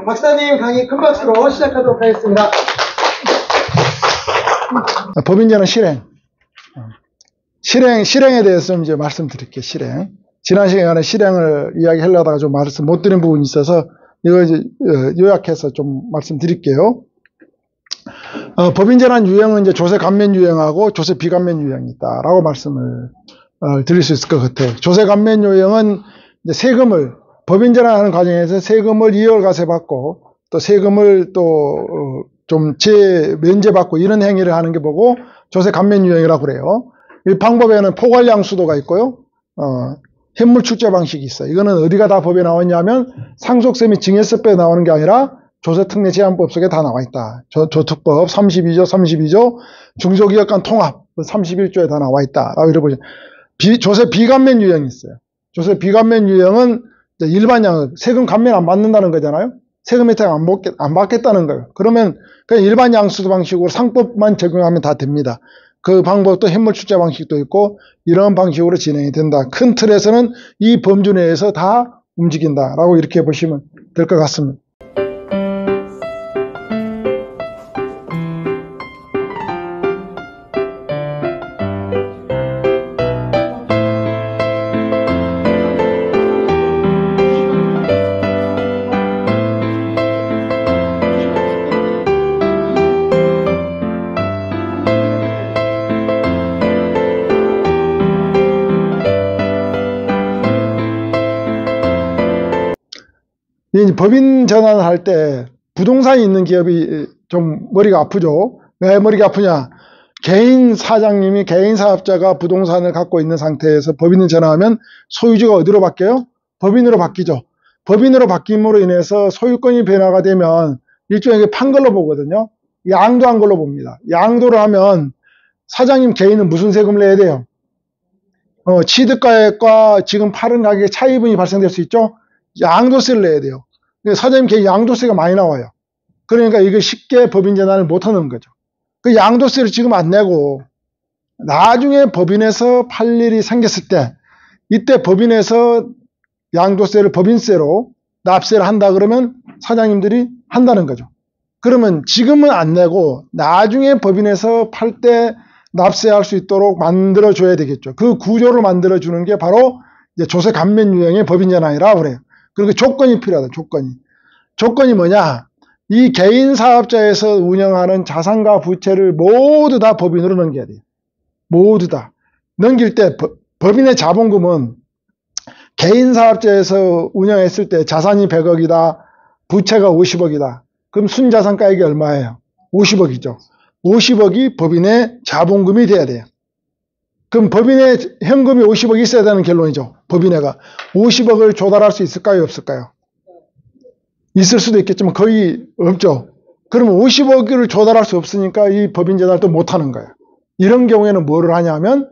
박사님 강의 큰 박수로 시작하도록 하겠습니다. 법인제는 실행에 대해서 좀 이제 말씀드릴게요. 지난 시간에 실행을 이야기하려다가 좀 말씀 못 드린 부분이 있어서 이거 이제 요약해서 좀 말씀드릴게요. 법인제란 유형은 이제 조세 감면 유형하고 조세 비감면 유형이 있다라고 말씀을 드릴 수 있을 것 같아요. 조세 감면 유형은 이제 세금을 법인제라는 과정에서 세금을 이월과세 받고 또 세금을 또 좀 면제받고 이런 행위를 하는 게 뭐고 조세 감면 유형이라고 그래요. 이 방법에는 포괄양수도가 있고요. 현물 출제 방식이 있어요. 이거는 어디가 다 법에 나왔냐면 상속세 및 증여세법에 나오는 게 아니라 조세특례제한법 속에 다 나와 있다. 조특법 32조 중소기업 간 통합 31조에 다 나와 있다. 라고 이래 보죠. 조세 비감면 유형이 있어요. 조세 비감면 유형은 일반양 세금 감면 안 받는다는 거잖아요. 세금 혜택 안 받겠다는 거예요. 그러면 그냥 일반 양수도 방식으로 상법만 적용하면 다 됩니다. 그 방법도 현물 출제 방식도 있고 이런 방식으로 진행이 된다. 큰 틀에서는 이 범주 내에서 다 움직인다라고 이렇게 보시면 될 것 같습니다. 법인 전환을 할 때 부동산이 있는 기업이 좀 머리가 아프죠. 왜 머리가 아프냐? 개인 사장님이 개인 사업자가 부동산을 갖고 있는 상태에서 법인을 전환하면 소유주가 어디로 바뀌어요? 법인으로 바뀌죠. 법인으로 바뀜으로 인해서 소유권이 변화가 되면 일종의 판 걸로 보거든요. 양도한 걸로 봅니다. 양도를 하면 사장님 개인은 무슨 세금을 내야 돼요? 취득가액과 지금 파는 가격의 차이분이 발생될 수 있죠. 양도세를 내야 돼요. 사장님 개인 양도세가 많이 나와요. 그러니까 이거 쉽게 법인 전환을 못하는 거죠. 그 양도세를 지금 안 내고 나중에 법인에서 팔 일이 생겼을 때 이때 법인에서 양도세를 법인세로 납세를 한다 그러면 사장님들이 한다는 거죠. 그러면 지금은 안 내고 나중에 법인에서 팔 때 납세할 수 있도록 만들어 줘야 되겠죠. 그 구조를 만들어 주는 게 바로 이제 조세 감면 유형의 법인 전환이라고 그래요. 그리고 조건이 필요하다. 조건이 뭐냐? 이 개인 사업자에서 운영하는 자산과 부채를 모두 다 법인으로 넘겨야 돼요. 모두 다. 넘길 때 법인의 자본금은 개인 사업자에서 운영했을 때 자산이 100억이다. 부채가 50억이다. 그럼 순자산가액이 얼마예요? 50억이죠. 50억이 법인의 자본금이 돼야 돼요. 그럼 법인의 현금이 50억이 있어야 되는 결론이죠. 법인회가 50억을 조달할 수 있을까요? 없을까요? 있을 수도 있겠지만 거의 없죠. 그러면 50억을 조달할 수 없으니까 이 법인 전환을 또 못하는 거예요. 이런 경우에는 뭐를 하냐면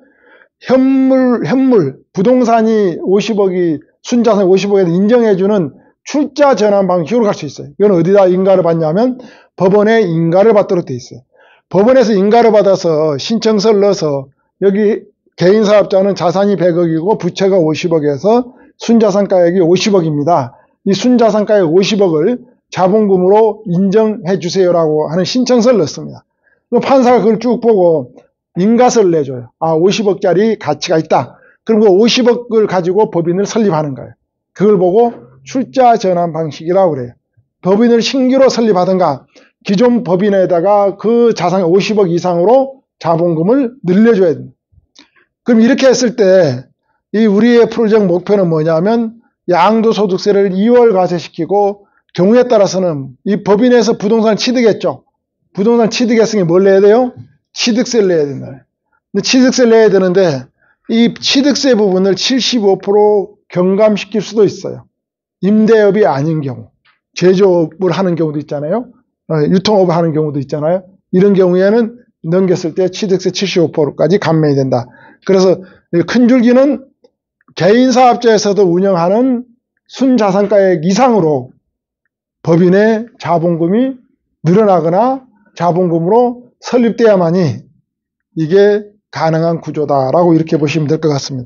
현물 부동산이 50억이 순자산이 50억에 인정해주는 출자 전환 방식으로 갈 수 있어요. 이건 어디다 인가를 받냐면 법원에 인가를 받도록 돼 있어요. 법원에서 인가를 받아서 신청서를 넣어서 여기 개인 사업자는 자산이 100억이고 부채가 50억에서 순자산가액이 50억입니다. 이 순자산가액 50억을 자본금으로 인정해 주세요라고 하는 신청서를 넣습니다. 판사가 그걸 쭉 보고 인가서를 내줘요. 50억짜리 가치가 있다. 그럼 그 50억을 가지고 법인을 설립하는 거예요. 그걸 보고 출자 전환 방식이라고 그래요. 법인을 신규로 설립하든가 기존 법인에다가 그 자산 50억 이상으로 자본금을 늘려줘야 됩니다. 그럼 이렇게 했을 때 이 우리의 프로젝트 목표는 뭐냐면 양도소득세를 2월 과세시키고 경우에 따라서는 이 법인에서 부동산 취득했죠. 부동산 취득했으니 뭘 내야 돼요? 취득세를 내야 된다. 근데 취득세를 내야 되는데 이 취득세 부분을 75% 경감시킬 수도 있어요. 임대업이 아닌 경우, 제조업을 하는 경우도 있잖아요. 유통업을 하는 경우도 있잖아요. 이런 경우에는 넘겼을 때 취득세 75%까지 감면이 된다. 그래서 큰 줄기는 개인 사업자에서도 운영하는 순자산가액 이상으로 법인의 자본금이 늘어나거나 자본금으로 설립돼야만이 이게 가능한 구조다라고 이렇게 보시면 될 것 같습니다.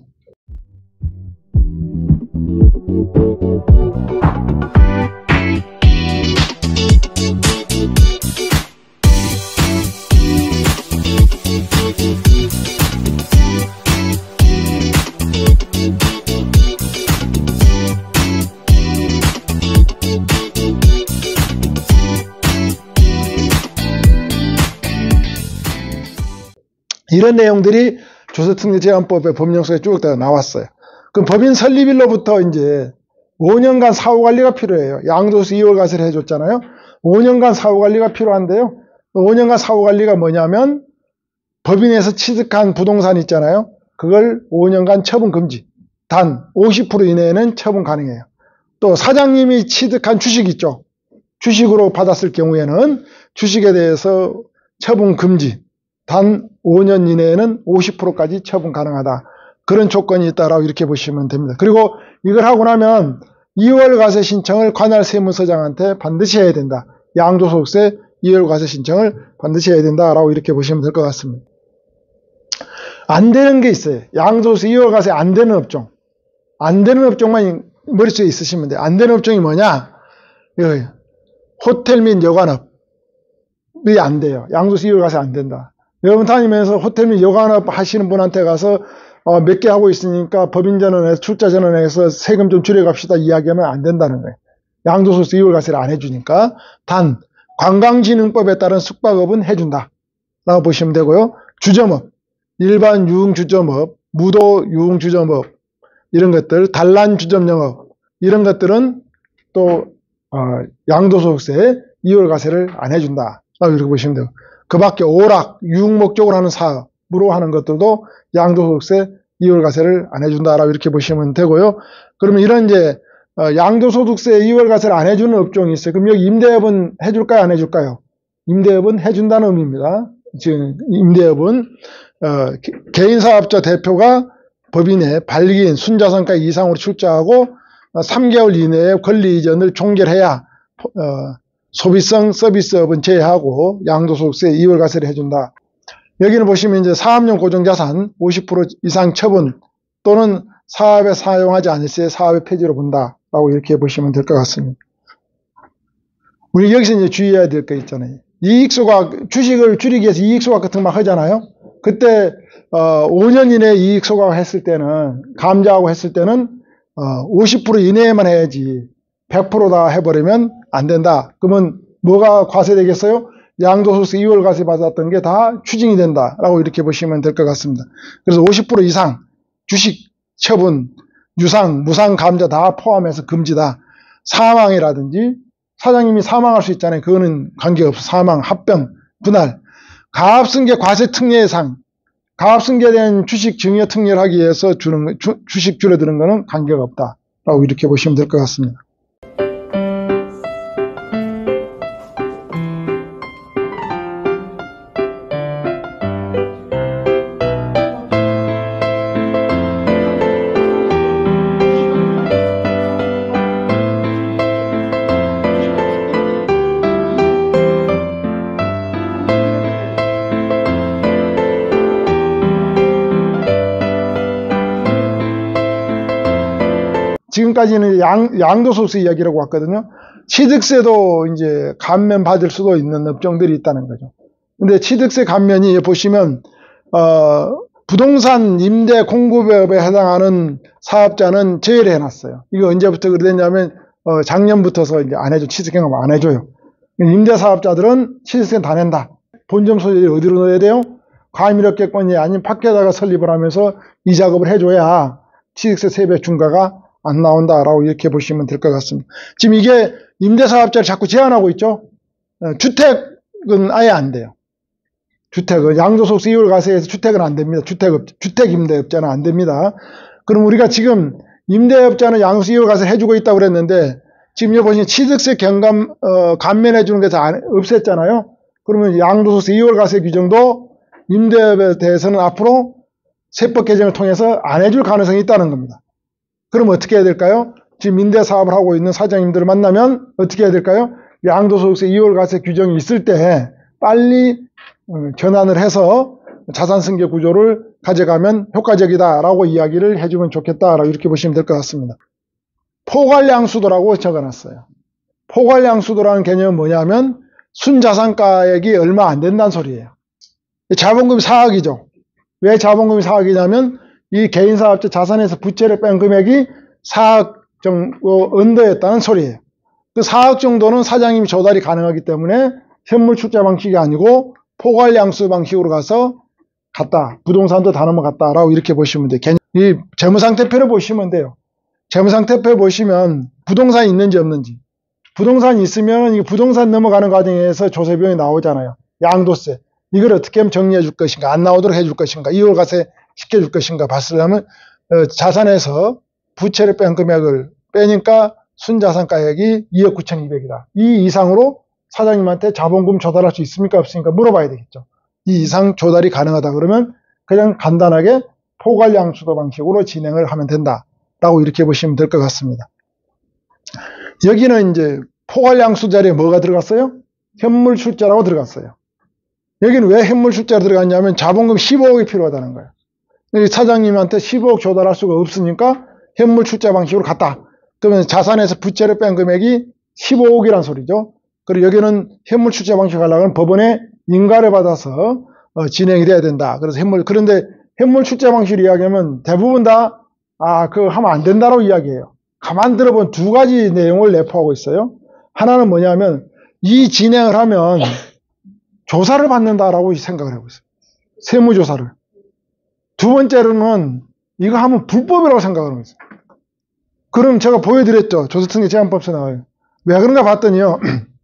이런 내용들이 조세특례제한법의 법령속에 쭉 나왔어요. 그럼 법인 설립일로부터 이제 5년간 사후관리가 필요해요. 양도소 이월과세를 해줬잖아요. 5년간 사후관리가 필요한데요. 5년간 사후관리가 뭐냐면 법인에서 취득한 부동산 있잖아요. 그걸 5년간 처분 금지. 단 50% 이내에는 처분 가능해요. 또 사장님이 취득한 주식 있죠. 주식으로 받았을 경우에는 주식에 대해서 처분 금지. 단 5년 이내에는 50%까지 처분 가능하다. 그런 조건이 있다라고 이렇게 보시면 됩니다. 그리고 이걸 하고 나면 2월 과세 신청을 관할 세무서장한테 반드시 해야 된다. 양도소득세 2월 과세 신청을 반드시 해야 된다라고 이렇게 보시면 될 것 같습니다. 안 되는 게 있어요. 양도소득세 2월 과세 안 되는 업종. 안 되는 업종만 머릿속에 있으시면 돼요. 안 되는 업종이 뭐냐? 이거예요. 호텔 및 여관업이 안 돼요. 양도소득세 2월 과세 안 된다. 여러분 다니면서 호텔 및 여관업 하시는 분한테 가서 몇 개 하고 있으니까 법인전환해서 출자전환해서 세금 좀 줄여갑시다 이야기하면 안 된다는 거예요. 양도소득세 2월 과세를 안 해주니까. 단 관광진흥법에 따른 숙박업은 해준다 라고 보시면 되고요. 주점업, 일반 유흥주점업, 무도 유흥주점업 이런 것들, 단란주점영업 이런 것들은 또 양도소득세 2월 과세를 안 해준다 라고 이렇게 보시면 돼요. 그 밖에 오락, 유흥 목적으로 하는 사업으로 하는 것들도 양도소득세 2월 과세를 안 해준다라고 이렇게 보시면 되고요. 그러면 이런 이제 양도소득세 2월 과세를 안 해주는 업종이 있어요. 그럼 여기 임대업은 해줄까요? 안 해줄까요? 임대업은 해준다는 의미입니다. 지금 임대업은 개인사업자 대표가 법인에 발기인 순자산가 이상으로 출자하고 3개월 이내에 권리 이전을 종결해야 소비성 서비스업은 제외하고 양도소득세 2월 과세를 해준다. 여기는 보시면 이제 사업용 고정자산 50% 이상 처분 또는 사업에 사용하지 않을 시 사업의 폐지로 본다라고 이렇게 보시면 될 것 같습니다. 우리 여기서 이제 주의해야 될 거 있잖아요. 이익소각, 주식을 줄이기 위해서 이익소각 같은 거 막 하잖아요. 그때 5년 이내에 이익소각 했을 때는, 감자하고 했을 때는 50% 이내에만 해야지 100%다 해버리면 안 된다. 그러면 뭐가 과세되겠어요? 양도소득세 2월 과세 받았던 게 다 추징이 된다라고 이렇게 보시면 될 것 같습니다. 그래서 50% 이상 주식 처분, 유상, 무상 감자 다 포함해서 금지다. 사망이라든지 사장님이 사망할 수 있잖아요. 그거는 관계없어. 사망, 합병, 분할, 가압승계 과세 특례 예상, 가압승계된 주식 증여 특례를 하기 위해서 주식 줄여드는 거는 관계가 없다라고 이렇게 보시면 될 것 같습니다. 지금까지는 양도소득세 이야기라고 왔거든요. 취득세도 이제 감면 받을 수도 있는 업종들이 있다는 거죠. 근데 취득세 감면이 보시면, 부동산 임대 공급업에 해당하는 사업자는 제외를 해놨어요. 이거 언제부터 그래 됐냐면, 작년부터서 이제 안 해줘. 취득세금 안 해줘요. 임대 사업자들은 취득세 다 낸다. 본점 소재를 어디로 넣어야 돼요? 과밀업계권이 아닌 밖에다가 설립을 하면서 이 작업을 해줘야 취득세 세배 중과가 안 나온다라고 이렇게 보시면 될 것 같습니다. 지금 이게 임대사업자를 자꾸 제한하고 있죠. 주택은 아예 안 돼요. 주택은 양도소득세 2월 과세에서 주택은 안 됩니다. 주택 임대업자는 안 됩니다. 그럼 우리가 지금 임대업자는 양도소득세 2월 과세 해주고 있다고 그랬는데 지금 여기 보시면 취득세 경감 감면해 주는 게 다 없앴잖아요. 그러면 양도소득세 2월 과세 규정도 임대업에 대해서는 앞으로 세법 개정을 통해서 안 해줄 가능성이 있다는 겁니다. 그럼 어떻게 해야 될까요? 지금 임대사업을 하고 있는 사장님들을 만나면 어떻게 해야 될까요? 양도소득세 2월 과세 규정이 있을 때 빨리 전환을 해서 자산승계 구조를 가져가면 효과적이다라고 이야기를 해주면 좋겠다라고 이렇게 보시면 될 것 같습니다. 포괄양수도라고 적어놨어요. 포괄양수도라는 개념은 뭐냐면 순자산가액이 얼마 안 된다는 소리예요. 자본금이 4억이죠. 왜 자본금이 4억이냐면 이 개인사업자 자산에서 부채를 뺀 금액이 4억 정도 언더였다는 소리예요. 그 4억 정도는 사장님이 조달이 가능하기 때문에 현물 출자 방식이 아니고 포괄양수 방식으로 가서 갔다. 부동산도 다 넘어갔다라고 이렇게 보시면 돼요. 이 재무상태표를 보시면 돼요. 재무상태표 보시면 부동산이 있는지 없는지. 부동산이 있으면 이 부동산 넘어가는 과정에서 조세비용이 나오잖아요. 양도세. 이걸 어떻게 하면 정리해 줄 것인가, 안 나오도록 해줄 것인가, 이월과세 시켜줄 것인가 봤으려면 자산에서 부채를 뺀 금액을 빼니까 순자산가액이 2억 9,200이다. 이 이상으로 사장님한테 자본금 조달할 수 있습니까 없습니까 물어봐야 되겠죠. 이 이상 조달이 가능하다 그러면 그냥 간단하게 포괄양수도 방식으로 진행을 하면 된다라고 이렇게 보시면 될 것 같습니다. 여기는 이제 포괄양수 자리에 뭐가 들어갔어요? 현물출자라고 들어갔어요. 여기는 왜 현물출자로 들어갔냐면 자본금 15억이 필요하다는 거예요. 사장님한테 15억 조달할 수가 없으니까 현물출자 방식으로 갔다. 그러면 자산에서 부채를 뺀 금액이 15억이란 소리죠. 그리고 여기는 현물출자 방식으로 가려면 법원에 인가를 받아서 진행이 돼야 된다. 그래서 그런데 현물출자 방식으로 이야기하면 대부분 다 그거 하면 안 된다라고 이야기해요. 가만 들어본 두 가지 내용을 내포하고 있어요. 하나는 뭐냐면 이 진행을 하면 조사를 받는다라고 생각을 하고 있어요. 세무조사를. 두 번째로는 이거 하면 불법이라고 생각을 하고 있어요. 그럼 제가 보여드렸죠. 조세특례 제한법에 나와요. 왜 그런가 봤더니요.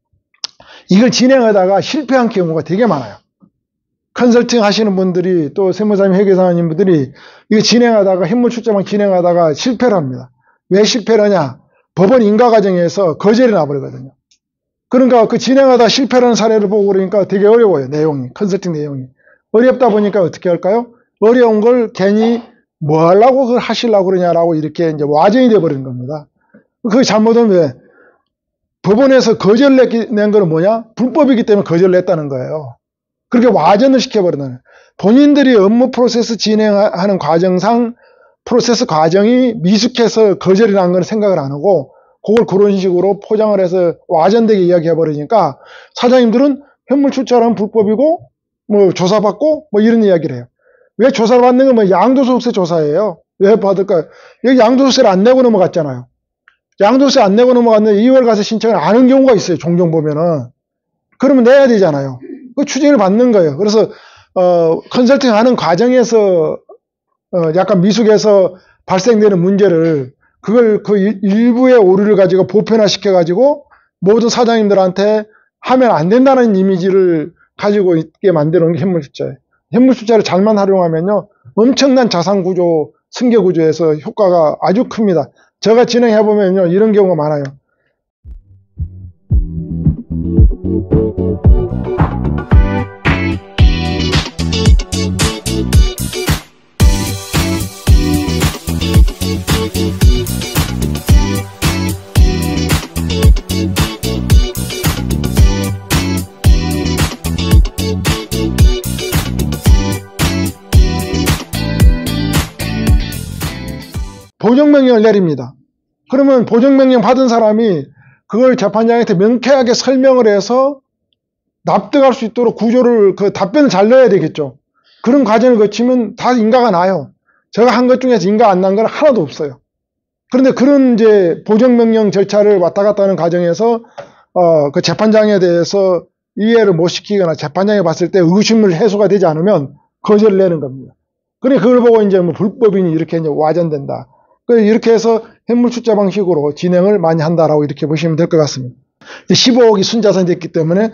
이걸 진행하다가 실패한 경우가 되게 많아요. 컨설팅 하시는 분들이 또 세무사님 회계사님 분들이 이거 진행하다가 현물출자만 진행하다가 실패를 합니다. 왜 실패를 하냐? 법원 인가 과정에서 거절이 나버리거든요. 그러니까 그 진행하다 실패하는 사례를 보고 그러니까 되게 어려워요. 내용이. 컨설팅 내용이. 어렵다 보니까 어떻게 할까요? 어려운 걸 괜히 뭐 하려고 그걸 하시려고 그러냐라고 이렇게 이제 와전이 돼버리는 겁니다. 그게 잘못하면 왜? 법원에서 거절 낸 거는 뭐냐? 불법이기 때문에 거절 냈다는 거예요. 그렇게 와전을 시켜버리는 거예요. 본인들이 업무 프로세스 진행하는 과정상 프로세스 과정이 미숙해서 거절이 난 건 생각을 안 하고 그걸 그런 식으로 포장을 해서 와전되게 이야기해버리니까 사장님들은 현물출자라는 불법이고 뭐 조사받고 뭐 이런 이야기를 해요. 왜 조사를 받는 건 뭐 양도소득세 조사예요. 왜 받을까요? 여기 양도소득세를 안 내고 넘어갔잖아요. 양도세 안 내고 넘어갔는데 2월 가서 신청을 안 한 경우가 있어요. 종종 보면은. 그러면 내야 되잖아요. 그 추징을 받는 거예요. 그래서 컨설팅 하는 과정에서 약간 미숙해서 발생되는 문제를 그걸 그 일부의 오류를 가지고 보편화 시켜가지고 모든 사장님들한테 하면 안 된다는 이미지를 가지고 있게 만드는 게 현물출자예요. 현물출자를 잘만 활용하면요. 엄청난 자산구조, 승계구조에서 효과가 아주 큽니다. 제가 진행해보면요. 이런 경우가 많아요. 보정명령을 내립니다. 그러면 보정명령 받은 사람이 그걸 재판장한테 명쾌하게 설명을 해서 납득할 수 있도록 구조를, 그 답변을 잘 넣어야 되겠죠. 그런 과정을 거치면 다 인가가 나요. 제가 한 것 중에서 인가 안 난 건 하나도 없어요. 그런데 그런 이제 보정명령 절차를 왔다 갔다 하는 과정에서 그 재판장에 대해서 이해를 못 시키거나 재판장이 봤을 때 의심을 해소가 되지 않으면 거절을 내는 겁니다. 그러니까 그걸 보고 이제 뭐 불법이니 이렇게 이제 와전된다. 이렇게 해서 현물출자 방식으로 진행을 많이 한다라고 이렇게 보시면 될 것 같습니다. 15억이 순자산이 됐기 때문에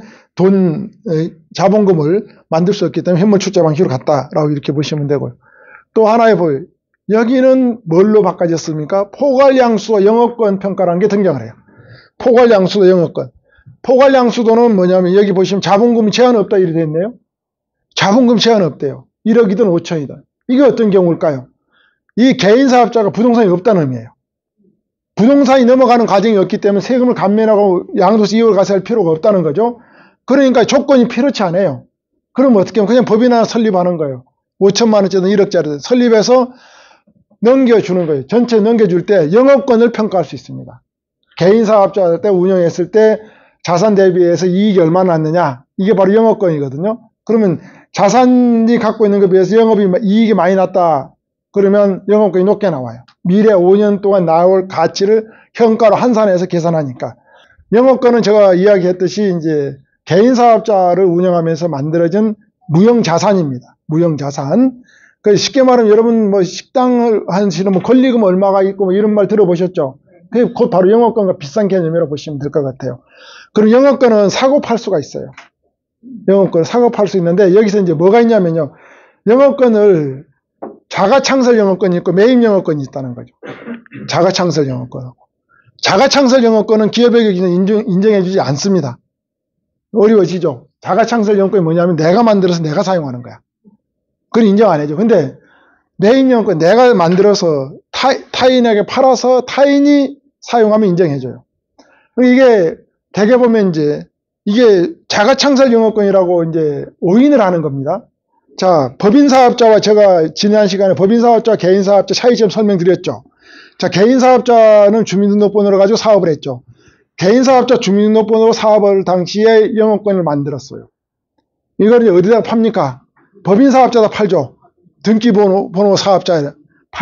자본금을 만들 수 없기 때문에 현물출자 방식으로 갔다라고 이렇게 보시면 되고요. 또 하나에 보여요. 여기는 뭘로 바꿔졌습니까? 포괄양수와 영업권 평가라는 게 등장을 해요. 포괄양수도 영업권. 포괄양수도는 뭐냐면 여기 보시면 자본금 제한 없다 이렇게 돼 있네요. 자본금 제한 없대요. 1억이든 5천이든. 이게 어떤 경우일까요? 이 개인사업자가 부동산이 없다는 의미예요. 부동산이 넘어가는 과정이 없기 때문에 세금을 감면하고 양도세 2월 과세할 필요가 없다는 거죠. 그러니까 조건이 필요치 않아요. 그럼 어떻게 하면 그냥 법인 하나 설립하는 거예요. 5천만 원짜리 1억짜리 설립해서 넘겨주는 거예요. 전체 넘겨줄 때 영업권을 평가할 수 있습니다. 개인사업자 때 운영했을 때 자산 대비해서 이익이 얼마나 났느냐. 이게 바로 영업권이거든요. 그러면 자산이 갖고 있는 것에 비해서 이익이 많이 났다. 그러면 영업권이 높게 나와요. 미래 5년 동안 나올 가치를 현가로 환산해서 계산하니까. 영업권은 제가 이야기했듯이 이제 개인사업자를 운영하면서 만들어진 무형자산입니다. 무형자산. 그 쉽게 말하면 여러분 뭐 식당을 하시는 뭐 권리금 얼마가 있고 뭐 이런 말 들어보셨죠? 그게 곧 바로 영업권과 비슷한 개념이라고 보시면 될 것 같아요. 그럼 영업권은 사고 팔 수가 있어요. 영업권을 사고 팔 수 있는데 여기서 이제 뭐가 있냐면요. 영업권을 자가창설 영업권이 있고 매입 영업권이 있다는 거죠. 자가창설 영업권하고. 자가창설 영업권은 기업에게 인정해주지 않습니다. 어려워지죠. 자가창설 영업권이 뭐냐면 내가 만들어서 내가 사용하는 거야. 그걸 인정 안 해줘. 근데 매입 영업권 내가 만들어서 타인에게 팔아서 타인이 사용하면 인정해줘요. 이게 대개 보면 이제 이게 자가창설 영업권이라고 이제 오인을 하는 겁니다. 자, 법인사업자와 제가 지난 시간에 법인사업자와 개인사업자 차이점 설명드렸죠. 자, 개인사업자는 주민등록번호를 가지고 사업을 했죠. 개인사업자 주민등록번호로 사업을 당시에 영업권을 만들었어요. 이걸 이제 어디다 팝니까? 법인사업자다 팔죠. 등기번호 사업자에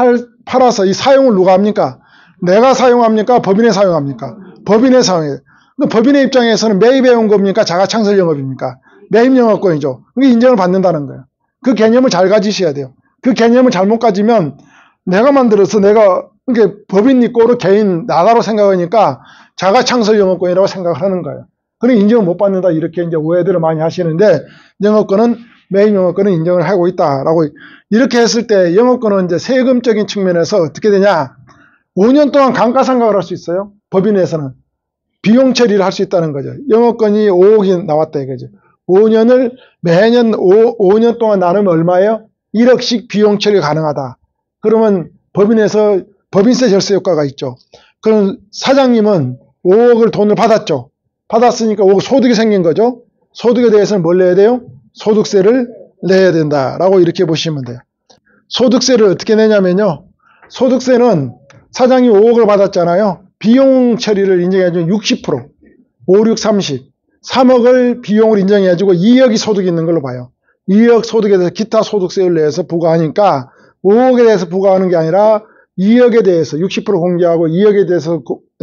팔아서 이 사용을 누가 합니까? 내가 사용합니까? 법인에 사용합니까? 법인에 사용해요. 법인의 입장에서는 매입해 온 겁니까? 자가창설 영업입니까? 매입 영업권이죠. 그게 인정을 받는다는 거예요. 그 개념을 잘 가지셔야 돼요. 그 개념을 잘못 가지면 내가 만들어서 내가 이게 법인이 꼬로 개인 나다로 생각하니까 자가창설 영업권이라고 생각을 하는 거예요. 그러니 인정을 못 받는다 이렇게 이제 오해들을 많이 하시는데 영업권은 매입 영업권은 인정을 하고 있다라고 이렇게 했을 때 영업권은 이제 세금적인 측면에서 어떻게 되냐? 5년 동안 감가상각을 할 수 있어요. 법인에서는 비용 처리를 할 수 있다는 거죠. 영업권이 5억이 나왔다 이거죠. 5년을 매년 5년 동안 나누면 얼마예요? 1억씩 비용 처리 가능하다. 그러면 법인에서 법인세 절세 효과가 있죠. 그럼 사장님은 5억을 돈을 받았죠. 받았으니까 5억 소득이 생긴 거죠. 소득에 대해서는 뭘 내야 돼요? 소득세를 내야 된다라고 이렇게 보시면 돼요. 소득세를 어떻게 내냐면요. 소득세는 사장이 5억을 받았잖아요. 비용 처리를 인정해주면 60%, 5, 6, 30, 3억을 비용을 인정해주고 2억이 소득이 있는 걸로 봐요. 2억 소득에 대해서 기타 소득세를 내서 부과하니까 5억에 대해서 부과하는 게 아니라 2억에 대해서 60% 공제하고 2억에 대해서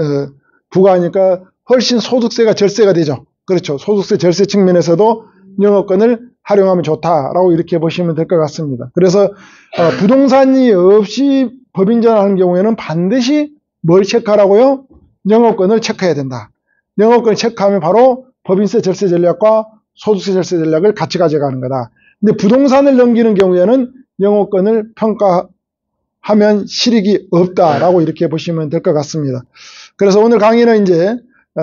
부과하니까 훨씬 소득세가 절세가 되죠. 그렇죠. 소득세 절세 측면에서도 영업권을 활용하면 좋다라고 이렇게 보시면 될 것 같습니다. 그래서 부동산이 없이 법인 전환하는 경우에는 반드시 뭘 체크하라고요? 영업권을 체크해야 된다. 영업권을 체크하면 바로 법인세 절세 전략과 소득세 절세 전략을 같이 가져가는 거다. 근데 부동산을 넘기는 경우에는 영업권을 평가하면 실익이 없다라고 이렇게 보시면 될 것 같습니다. 그래서 오늘 강의는 이제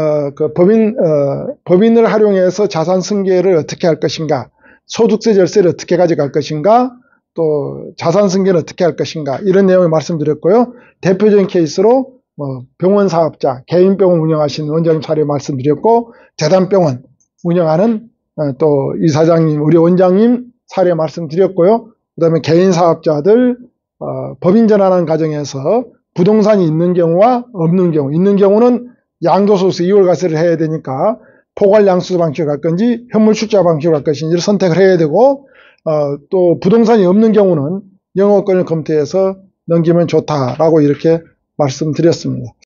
법인을 활용해서 자산 승계를 어떻게 할 것인가, 소득세 절세를 어떻게 가져갈 것인가, 또 자산 승계를 어떻게 할 것인가 이런 내용을 말씀드렸고요. 대표적인 케이스로 병원 사업자, 개인 병원 운영하시는 원장님 사례 말씀드렸고, 재단병원 운영하는 또 이사장님, 우리 원장님 사례 말씀드렸고요. 그 다음에 개인 사업자들 법인 전환하는 과정에서 부동산이 있는 경우와 없는 경우, 있는 경우는 양도소득세 이월과세를 해야 되니까 포괄 양수도 방식으로 갈 건지 현물 출자 방식으로 갈 것인지를 선택을 해야 되고, 또 부동산이 없는 경우는 영업권을 검토해서 넘기면 좋다라고 이렇게 말씀드렸습니다.